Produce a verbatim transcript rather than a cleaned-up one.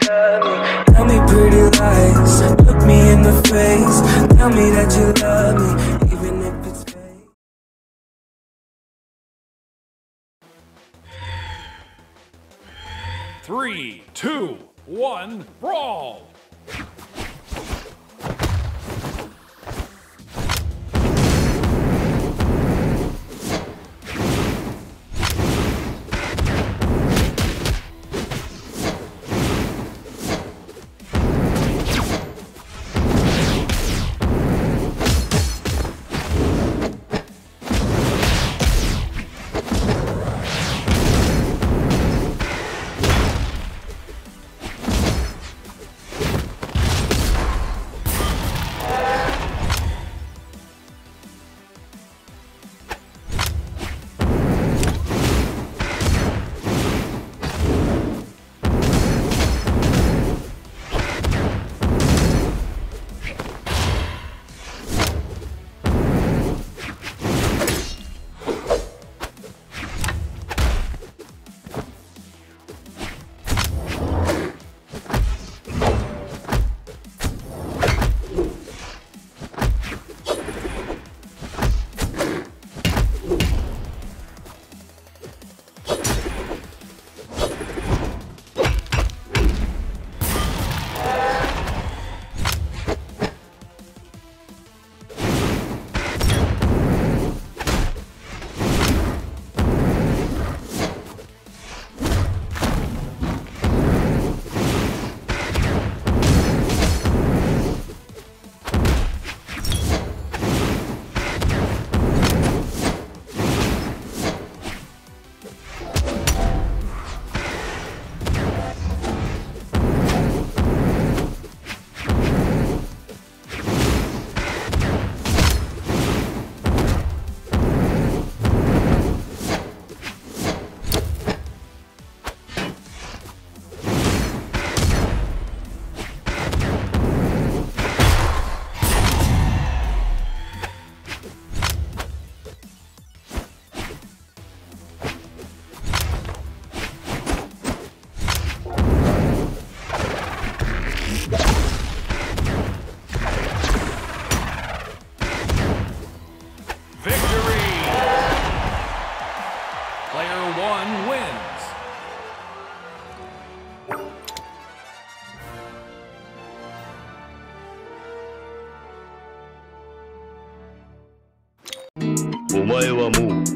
love me. Tell me pretty lies, look me in the face. Tell me that you love me, even if it's fake. Three, two, one, brawl! Player one wins. お前はもう